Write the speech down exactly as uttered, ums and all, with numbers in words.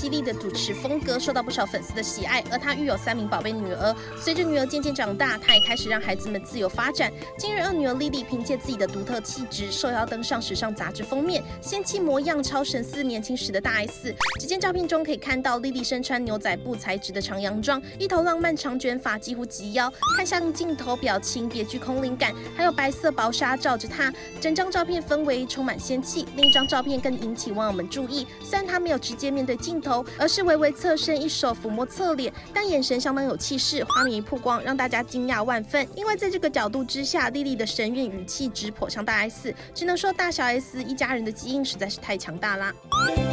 犀利的主持风格受到不少粉丝的喜爱，而她育有三名宝贝女儿。随着女儿渐渐长大，她也开始让孩子们自由发展。近日，二女儿莉莉凭借自己的独特气质，受邀登上时尚杂志封面，仙气模样超神似年轻时的大 S。只见照片中可以看到莉莉身穿牛仔布材质的长洋装，一头浪漫长卷发几乎及腰，看向镜头表情别具空灵感，还有白色薄纱罩着她，整张照片氛围充满仙气。另一张照片更引起网友们注意，虽然她没有直接面对镜头，而是微微侧身，一手抚摸侧脸，但眼神相当有气势。画面一曝光，让大家惊讶万分，因为在这个角度之下，莉莉的神韵与气质颇像大 S， 只能说大小 S 一家人的基因实在是太强大啦。